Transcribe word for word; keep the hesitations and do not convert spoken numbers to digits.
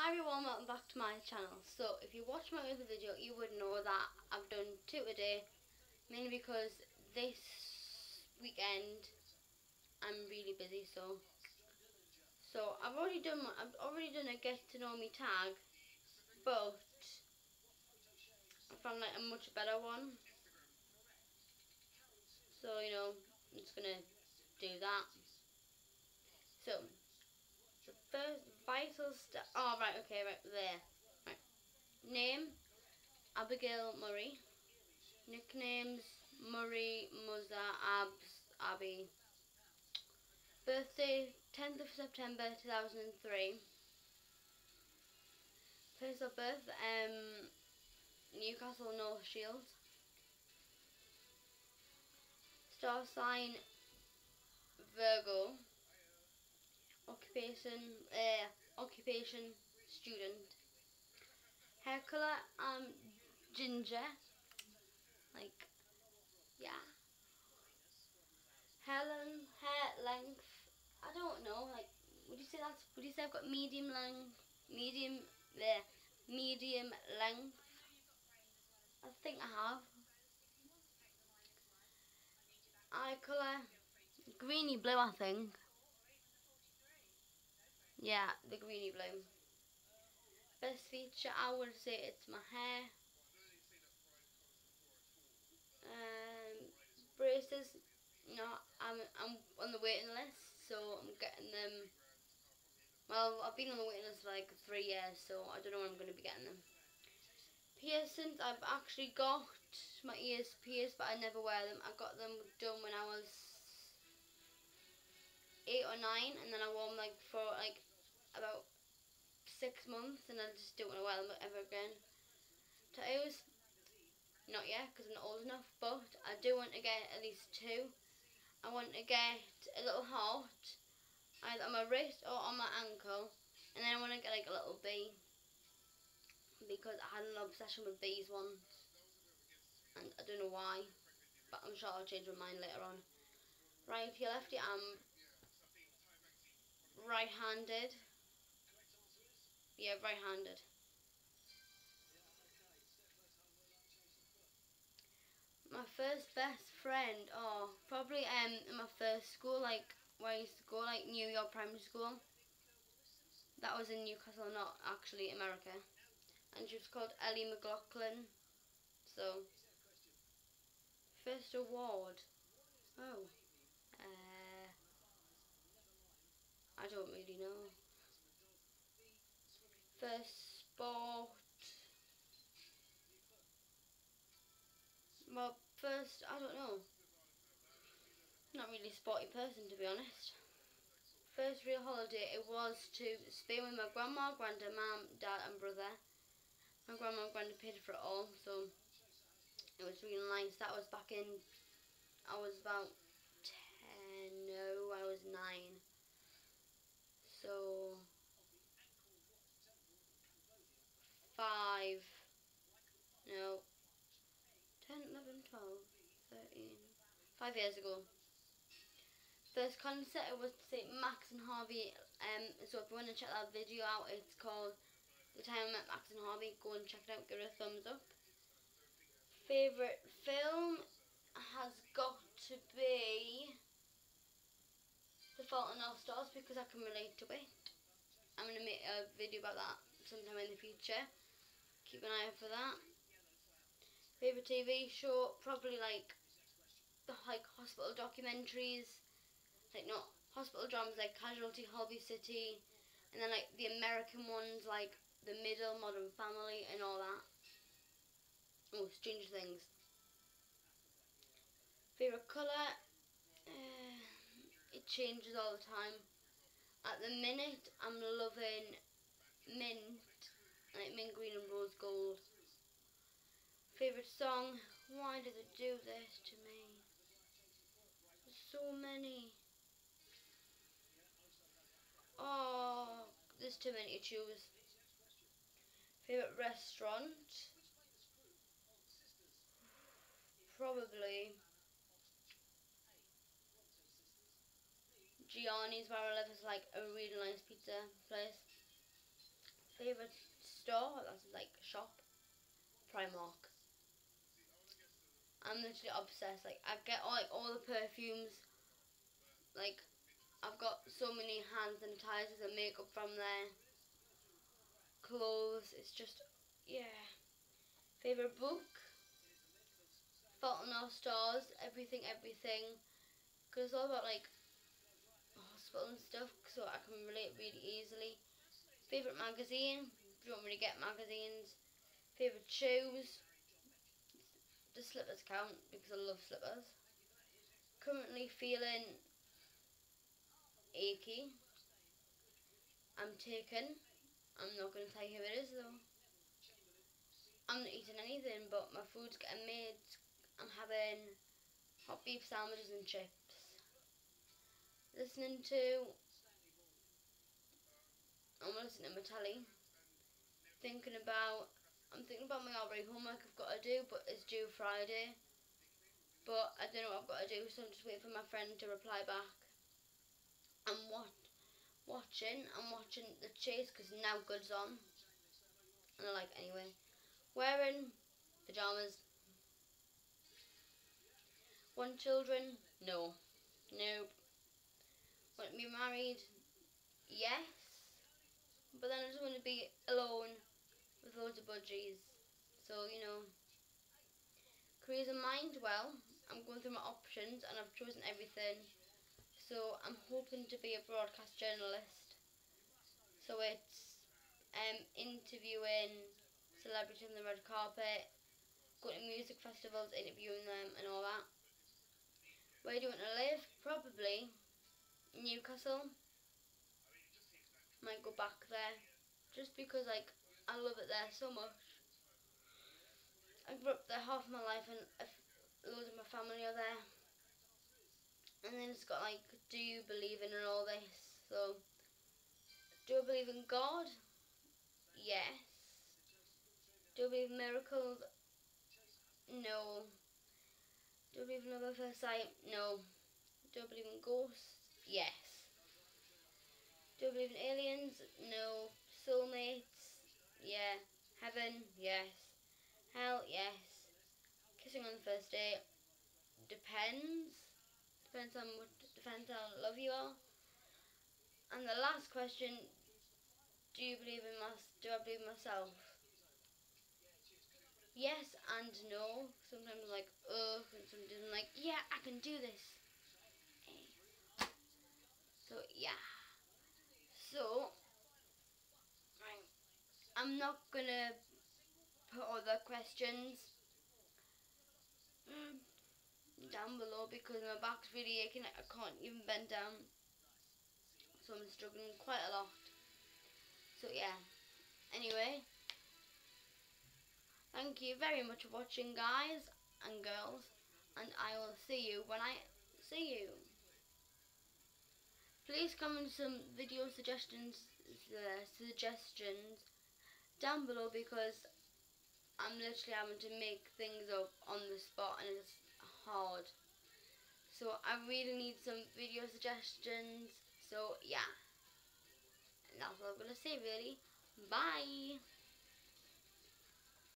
Hi everyone, welcome back to my channel. So if you watched my other video, you would know that I've done two today, mainly because this weekend I'm really busy. So so I've already done my, I've already done a get to know me tag, but I found like a much better one. So you know, I'm just gonna do that. So the first vital step. Oh right, okay, right there. Right. Name Abigail Murray. Nicknames Murray, Muzza, Abs, Abby. Birthday tenth of September two thousand three. Place of birth um, Newcastle North Shield. Star sign Virgo. Occupation uh, occupation student. Hair colour um ginger. Like yeah. Hair length, hair length. I don't know. Like would you say that's? Would you say I've got medium length? Medium there. Medium length. I think I have. Eye colour greeny blue, I think. Yeah, the greeny blue. Best feature, I would say it's my hair. Um, braces. No, I'm I'm on the waiting list, so I'm getting them. Well, I've been on the waiting list for like three years, so I don't know when I'm going to be getting them. Piercings, I've actually got my ears pierced, but I never wear them. I got them done when I was eight or nine, and then I wore them like for like about six months, and I just don't want to wear them ever again. Tattoos, not yet, because I'm not old enough, but I do want to get at least two. I want to get a little heart, either on my wrist or on my ankle, and then I want to get like a little bee, because I had an obsession with bees once, and I don't know why, but I'm sure I'll change my mind later on. Righty lefty, I'm right-handed. Yeah, right-handed. My first best friend, oh, probably um in my first school, like where I used to go, like New York Primary School. That was in Newcastle, not actually America. And she was called Ellie McLaughlin. So, first award. Oh, uh, I don't really know. First sport. Well, first, I don't know. Not really a sporty person, to be honest. First real holiday, it was to Spain with my grandma, granddad, mum, dad and brother. My grandma and granddad paid for it all, so it was really nice. That was back in, I was about ten, no, I was nine. So, five, no, ten, eleven, twelve, thirteen, five years ago. First concert, it was to see Max and Harvey, um, so if you want to check that video out, it's called The Time I Met Max and Harvey. Go and check it out, give it a thumbs up. Favourite film has got to be The Fault in Our Stars, because I can relate to it. I'm going to make a video about that sometime in the future. Keep an eye out for that. Favourite T V show, probably like the like hospital documentaries, like not hospital dramas like Casualty, Hobby City, and then like the American ones like The Middle, Modern Family and all that. Oh, Stranger Things. Favourite colour, uh, it changes all the time. At the minute, I'm loving mint, like mint green and rose gold. Favourite song, Why Did It Do This To Me? There's so many. Oh, there's too many to choose. Favourite restaurant, probably Gianni's, where I live, is like a really nice pizza place. Favourite favourite store, that's like shop, Primark. I'm literally obsessed. Like I get all, like all the perfumes. Like I've got so many hand sanitizers and makeup from there. Clothes. It's just yeah. Favorite book. Fault in Our Stars. Everything, everything. Because it's all about like hospital and stuff, so I can relate really easily. Favorite magazine. Don't really get magazines. Favorite shoes. The slippers count because I love slippers. Currently feeling achy. I'm taken. I'm not going to tell you who it is though. I'm not eating anything, but my food's getting made. I'm having hot beef sandwiches and chips. Listening to... I'm listening to my telly. Thinking about... I'm thinking about my already homework I've got to do, but it's due Friday. But I don't know what I've got to do, so I'm just waiting for my friend to reply back. I'm what watching. I'm watching The Chase because Now Good's on, and I like it anyway. Wearing pajamas. Want children? No. Nope. Want to be married? Yes. But then I just want to be alone with loads of budgies. So you know. Careers in mind? Well, I'm going through my options and I've chosen everything. So I'm hoping to be a broadcast journalist. So it's um, interviewing celebrities on the red carpet, going to music festivals, interviewing them and all that. Where do you want to live? Probably Newcastle. Might go back there. Just because like I love it there so much. I grew up there half my life and loads of my family are there. And then it's got like, do you believe in and all this? So, do I believe in God? Yes. Do I believe in miracles? No. Do I believe in love at first sight? No. Do I believe in ghosts? Yes. Do I believe in aliens? No. Soulmates? Yeah. Heaven? Yes. Hell? Yes. Kissing on the first date? Depends. Depends on what, depends how in love you are. And the last question, do you believe in my, do I believe in myself? Yes and no. Sometimes I'm like, ugh, and sometimes I'm like, yeah, I can do this. So yeah. So right, I'm not gonna put other questions down below because my back's really aching. I can't even bend down. So I'm struggling quite a lot. So yeah. Anyway, thank you very much for watching, guys and girls, and I will see you when I see you. Please comment some video suggestions uh, suggestions down below because I'm literally having to make things up on the spot and it's hard. So I really need some video suggestions. So yeah. And that's all I'm gonna say really. Bye.